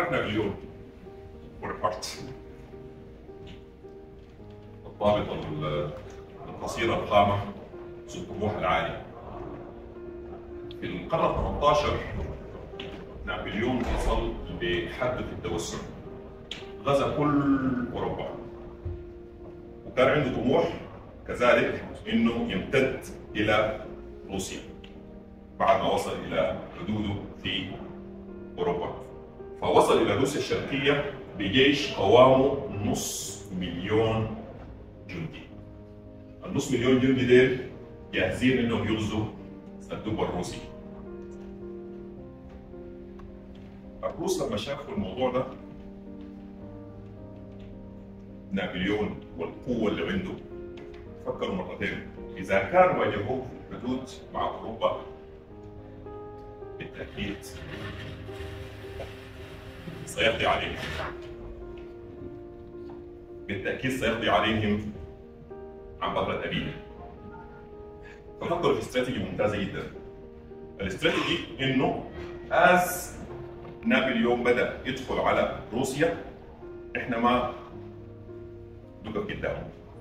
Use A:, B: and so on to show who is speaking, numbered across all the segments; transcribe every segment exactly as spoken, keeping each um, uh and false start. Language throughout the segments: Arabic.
A: تعرف نابليون بونابرت الضابط القصير القامة ذو الطموح العالي. في القرن الثامن عشر نابليون وصل لحد في التوسع، غزا كل اوروبا، وكان عنده طموح كذلك انه يمتد الى روسيا بعد ما وصل الى حدوده في اوروبا. فوصل الى روسيا الشرقيه بجيش قوامه نص مليون جندي. النص مليون جندي ديل جاهزين انهم يغزوا الدب الروسي. الروس لما شافوا الموضوع ده، نابليون والقوه اللي عنده، فكروا مرتين. اذا كانوا واجهوه في الحدود مع اوروبا بالتاكيد سيقضي عليهم، بالتاكيد سيقضي عليهم عن بطلة أبيه. ففكروا في استراتيجي ممتازة جدا. الاستراتيجي إنه as نابليون بدأ يدخل على روسيا إحنا ما نقف قدامه.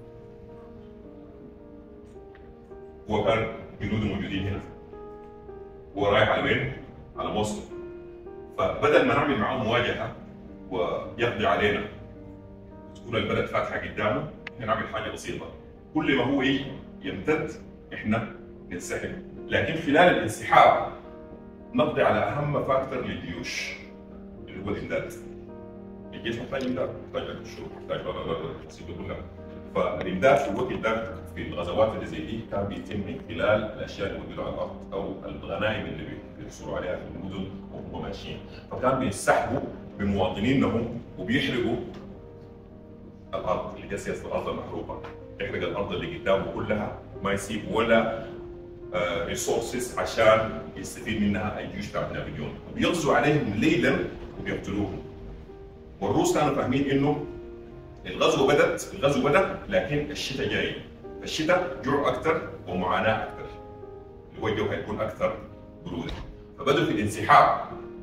A: هو كان جنوده موجودين هنا. هو رايح على وين؟ على موسكو. فبدل ما نعمل معاه مواجهة ويقضي علينا وتكون البلد فاتحة قدامه، إحنا نعمل حاجة بسيطة. كل ما هو يجي يمتد احنا ننسحب، لكن خلال الانسحاب نقضي على اهم فاكتور للجيوش اللي هو الامداد. الجيش محتاج امداد، محتاج اكل شرب، محتاج التفاصيل كلها. فالامداد في الوقت ده في الغزوات اللي زي دي كان بيتم من خلال الاشياء اللي موجوده على الارض او الغنائم اللي بيحصلوا عليها في المدن وهم ماشيين. فكان بينسحبوا بمواطنينهم وبيحرقوا الارض اللي جالسه الارض المحروقه. يحرق الارض اللي قدامه كلها، ما يسيب ولا ريسورسز عشان يستفيد منها الجيوش بتاعت نابليون، وبيغزوا عليهم ليلا وبيقتلوهم. والروس كانوا فاهمين انه الغزو بدات الغزو بدا لكن الشتاء جاي، الشتاء جوع اكثر ومعاناه اكثر، الجو هيكون اكثر بروده. فبدأوا في الانسحاب،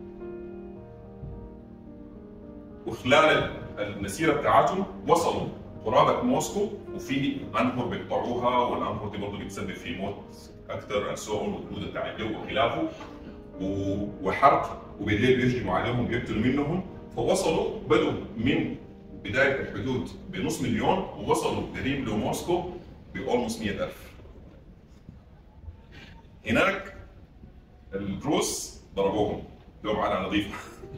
A: وخلال المسيره بتاعتهم وصلوا قرابة موسكو، وفي انهر بيقطعوها، والانهر دي برضه بتسبب في موت اكثر سوء والبروده بتاع الجو وخلافه، وحرق، وبالليل بيهجموا عليهم بيقتلوا منهم. فوصلوا بدوا من بدايه الحدود بنص مليون، ووصلوا قريب لموسكو بأولموست مئة ألف. هناك الروس ضربوهم، لهم على نظيفه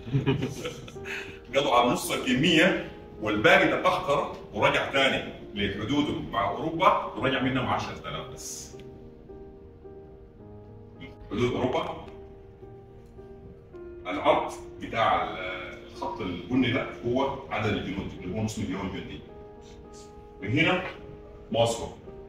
A: قضوا على نص الكميه، والباقي تقهقر ورجع ثاني لحدوده مع اوروبا، ورجع منهم عشرة آلاف بس. حدود اوروبا العرض بتاع الخط البني ده هو عدد الجنود اللي هو نص مليون جندي. من هنا موسكو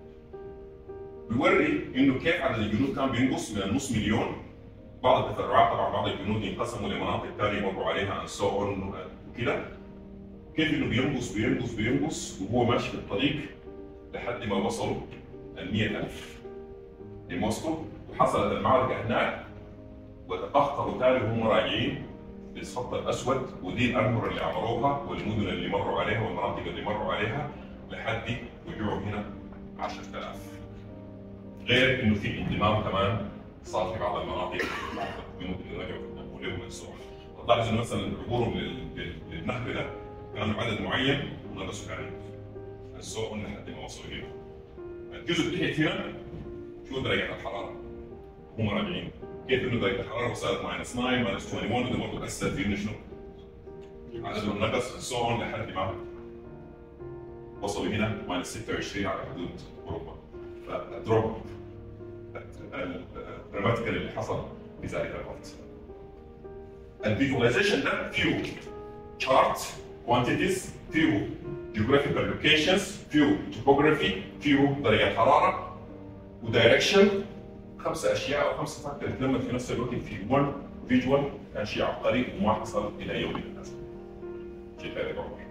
A: بيوري انه كيف عدد الجنود كان بينقص من النص مليون. بعض التفرعات طبعا بعض الجنود انقسموا لمناطق ثانيه مروا عليها انسون وكده، كيف انه بينقص بينقص بينقص وهو ماشي في الطريق لحد ما وصلوا ال مئة ألف لموسكو. وحصلت المعركه هناك وتقهقروا ثاني وهم راجعين للخط الاسود، ودي الانهر اللي عمروها والمدن اللي مروا عليها والمناطق اللي مروا عليها لحد رجوعوا هنا عشرة آلاف. غير انه في انضمام كمان صار في بعض المناطق بعض الجنود اللي رجعوا ولهم السرعه. تلاحظ انه مثلا عبورهم للنهر ده كانوا عدد معين ونقصوا ثاني السوق لحد ما وصلوا هنا. الجزء اللي تحت هنا شو درجه الحراره؟ هم راجعين كيف انه درجه الحراره وصلت ماينس تسعة ماينس واحد وعشرين، وده برضه اثر في انه شنو؟ عددهم نقص السوق لحد ما وصلوا هنا ماينس ستة وعشرين على حدود اوروبا. فالدروب الدراماتيكال اللي حصل في ذلك الوقت. الفيجواليزيشن ده فيه تشارت كوانتيتيز، فيه جيوغرافيكال لوكيشنز، فيه توبوغرافي، فيه درجه حراره ودايركشن. خمسه اشياء او خمسه فاكتور تتلمت في نفس الوقت في ون فيجوال. كان شيء عبقري وما حصل الى يومنا هذا. شيء ثاني بعمر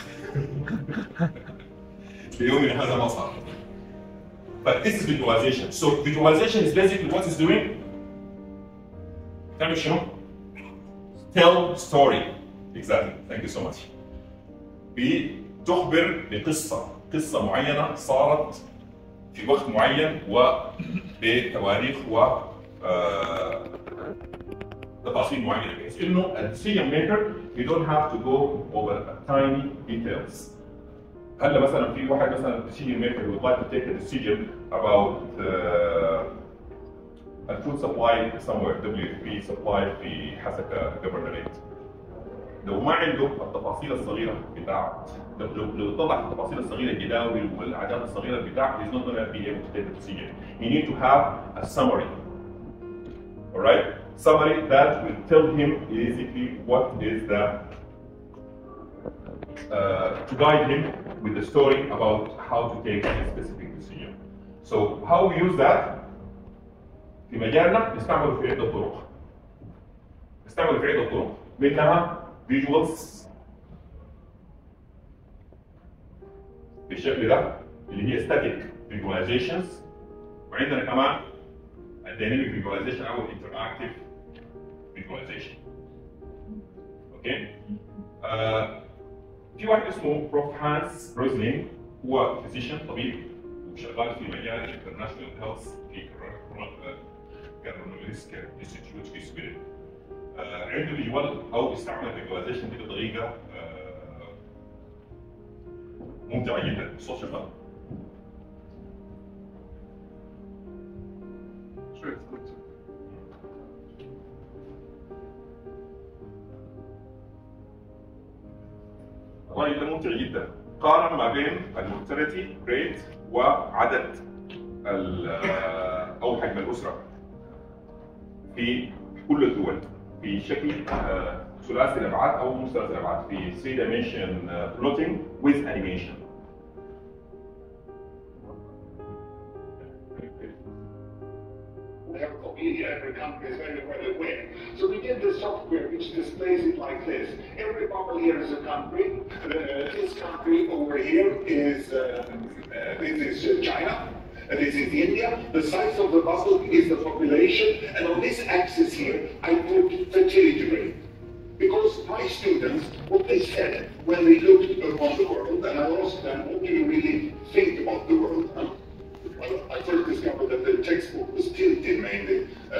A: ليومنا هذا ما صار. But this is visualization. So visualization is basically what it's doing. تعمل شنو؟ Tell story. Exactly. Thank you so much. بتخبر بقصة قصة معينة صارت في وقت معين وبتواريخ و آه، تفاصيل معينة بحيث إنه a decision maker you don't have to go over tiny details. هلا مثلا في واحد مثلا decision maker would like to take a decision about uh, a food supply somewhere W F P supply في حسكة governorate. لو ما عنده التفاصيل الصغيرة بتاع لو لو اتضح التفاصيل الصغيرة الجداول والأعداد الصغيرة بتاع he's not going to be able to take a decision. You need to have a summary. Alright? Summary that will tell him basically what is the uh, to guide him with the story about how to take a specific decision. So how we use that في مجالنا نستعمله في عدة طرق. نستعمله في عدة طرق منها visuals بالشكل ده اللي هي static visualizations وعندنا كمان dynamic visualization او interactive visualization. اوكي؟ آه في واحد اسمه بروف هانس روزلين هو physician طبيب وشغال في مجال international health في كارنوليسكا انستيتيوت في سويدن. آه عنده فيجوال او بيستعمل فيجواليزيشن دي بطريقه آه ممتعه جدا الصوت شغال. والله ده ممتع جدا. قارن ما بين المورتاليتي ريت وعدد او حجم الاسره في كل الدول في شكل ثلاثي الابعاد او مثلث الابعاد في three dimension plotting with animation.
B: We have a copy here, every country is very well aware. So we did the software which displays it like this. Every bubble here is a country. Uh, this country over here is uh, uh, this is China. Uh, this is India. The size of the bubble is the population, and on this axis here, I put fertility rate. Because my students, what they said when they looked upon the world, and I asked them, what do you really think about the world? Huh? Well, I first discovered that the textbook was tilted mainly,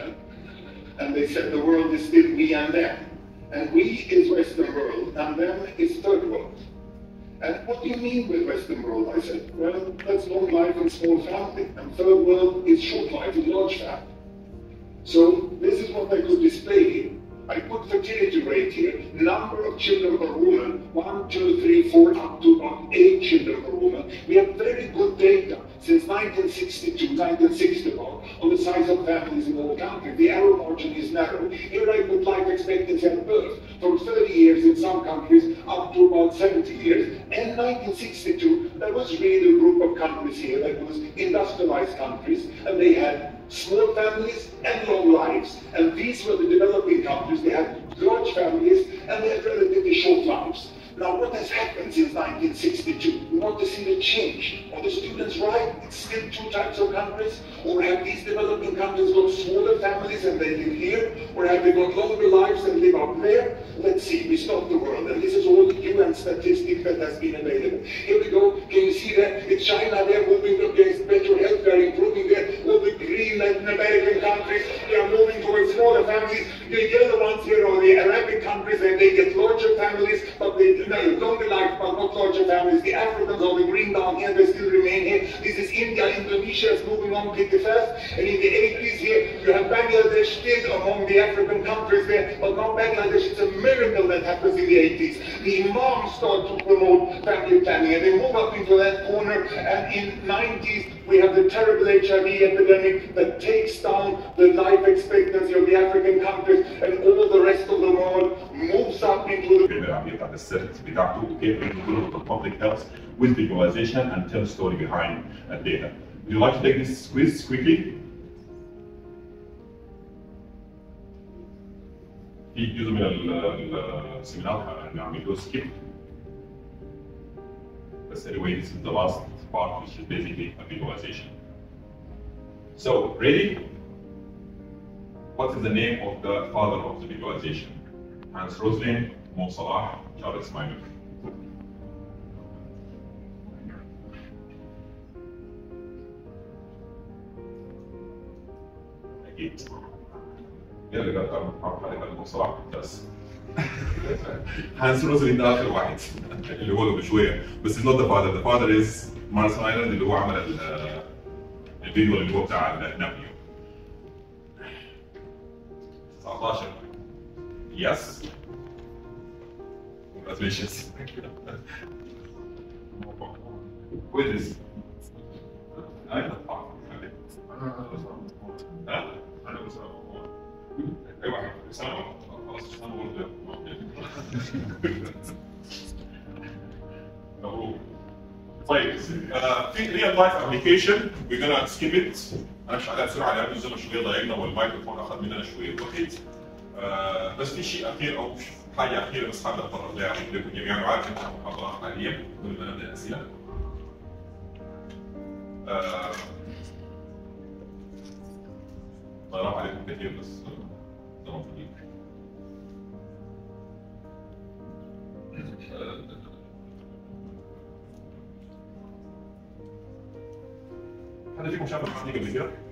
B: uh, and they said the world is still we and them. And we is Western world, and them is third world. And what do you mean with Western world? I said, well, that's long life and small family, and third world is short life and large family. So this is what I could display here. I put fertility rate here, number of children per woman, one, two, three, four, up to about eight children per woman. We have very good data since nineteen sixty-two, nineteen sixty about, on the size of families in all countries. The error margin is narrow. Here I put life expectancy at birth from thirty years in some countries up to about seventy years. And nineteen sixty-two, there was really a group of countries here that was industrialized countries, and they had small families and long lives. And these were the developing countries. They had large families and they had relatively short lives. Now what has happened since nineteen sixty-two? We want to see the change. Are the students right? It's still two types of countries? Or have these developing countries got smaller families and they live here? Or have they got longer lives and live up there? Let's see, we stop the world. And this is all the U N statistics that has been available. Here we go. Can you see that? It's China there moving against better health, they're improving there. All the green Latin American countries, they are moving towards smaller families. The yellow ones here are the Arabic countries and they get larger families, but they no, longer life, but not larger families. The Africans are the green down here, they still remain here. This is India, Indonesia is moving on pretty fast. And in the eighties here, you have Bangladesh still among the African countries there, but not Bangladesh, it's a miracle that happens in the eighties. The imams start to promote family planning and they move up into that corner, and in nineties, we have the terrible H I V epidemic that takes down the life expectancy of the African countries, and all the rest of the world moves up into the
A: بتاعت السيرفيس بتاعته وكيف ينقلوا الببليك هيلث with visualization and tell a story behind the data. Would you like to take this quiz quickly? في جزء من السيمينار هنعمل له skip. But anyway, this is the last part, which is basically a visualization. So, ready? What is the name of the father of the visualization? Hans Rosling مو صلاح تشارلز ماينر. اكيد يلا قدر معروف عليه هذا مو صلاح بس هانس روزلين ده اخر واحد اللي هو قبل شويه، بس از نوت ذا فاذر، ذا فاذر از مارس ايلاند اللي هو عمل الفيديو اللي هو بتاع النابيو. تسعتاشر يس congratulations. كويس. ايوه ها؟ انا بس ايوه اسامه خلاص اسامه برضه مبروك. طيب آه، في ريال لايف ابلكيشن we're gonna skip it. انا مش عليها بسرعه لانه زي ما شويه ضايقنا والمايكروفون اخذ مننا شويه وقت. آه، بس في شيء اخير او حاجه اخيره بس حابب اتطرق لها لكم جميعا، وعارف انت محاضره حاليا قبل ما نبدا الاسئله. آه، ضرب عليكم كثير بس زي ما قلت. حد فيكم شاف المحاضره قبل كده؟